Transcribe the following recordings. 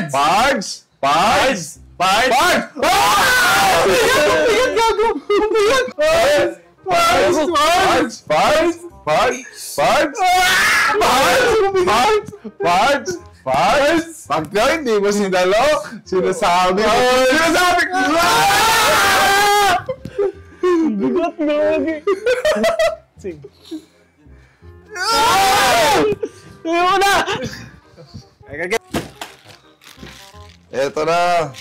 Pards! Pards! Pards! Pards! Umiyak, gago! Umiyak! Pards! Pards! Pards! Pards! Pards! Pards! Pards! Pards! Pards! Pagka hindi mo sinalo, sinasabi ko. Sinasabi ko! Bigot na lagi. Sige. Ayaw na! Eto na.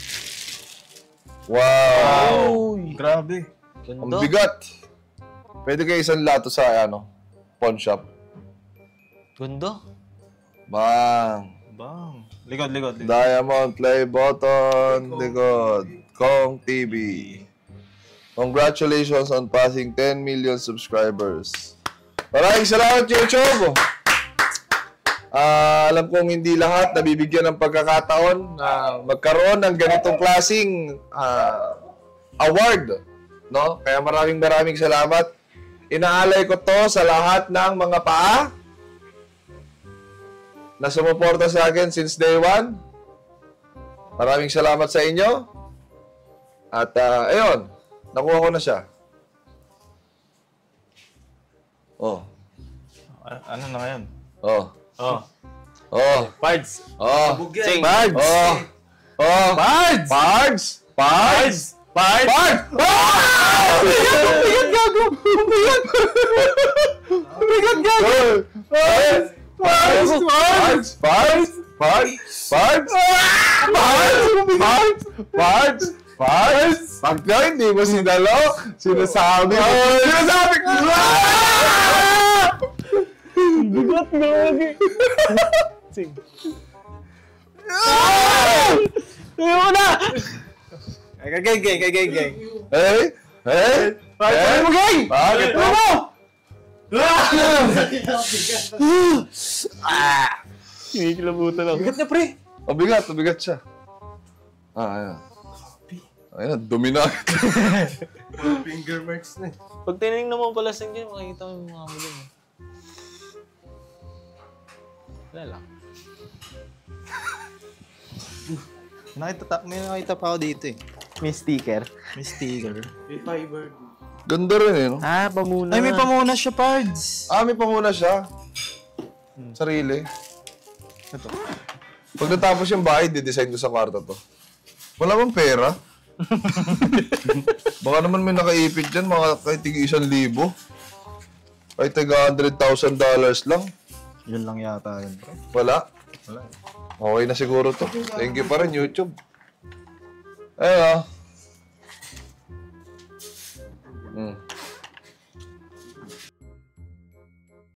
Wow! Grabe. Ang bigat. Pwede kayo isang lato sa pawn shop. Ganda. Bang! Bang. Likod, likod, likod. Diamond play button. Likod. Kong TV. Congratulations on passing 10 million subscribers. Maraming salamat, YouTube! Alam kong hindi lahat nabibigyan ng pagkakataon na magkaroon ng ganitong klaseng award, no? Kaya maraming salamat. Inaalay ko to sa lahat ng mga paa na sumuporta sa akin since day one. Maraming salamat sa inyo. At ayun, nakuha ko na siya. Oh. Ano na ngayon? Oh. Oh. Oh. Pards. Oh. Sing. Pards. Oh. Oh. Pards. Pards. Pards. Pards. Pards. Oh! Umiyak, gago. Umiyak. Umiyak, gago. Pards. Pards. Pards. Pards. Pards. Pards. Pards. Pards. Pards. Pagka hindi mo sinalo, sinasabi ko. Sinasabi ko. Bigot na lagi. Sige. Ayaw na! Geng. Hey! Hey! Bakit mo, gang? Bakit mo? Kinikilabutan lang. Bigat na, pre. Mabigat siya. Ayan. Ayan, dumi na. Finger marks na. Pag tinignan mo pala sa inyo, makikita mo yung mga mo dun. Wala lang. May nakita pa ako dito eh. May sticker. May sticker. May fiber. Ganda rin eh, no? Ah, pamuna. Ay, may pamunas siya, Pards. May pamuna siya. Sarili. Ito. Pag natapos yung bahay, didesign ko sa kwarto to. Wala bang pera? Baka naman may nakaipit dyan, mga kahit tig-1,000. Kahit $100,000 lang. Yun lang yata yun. Wala. Wala. Okay na siguro to. Thank you pa rin, YouTube. Ayun,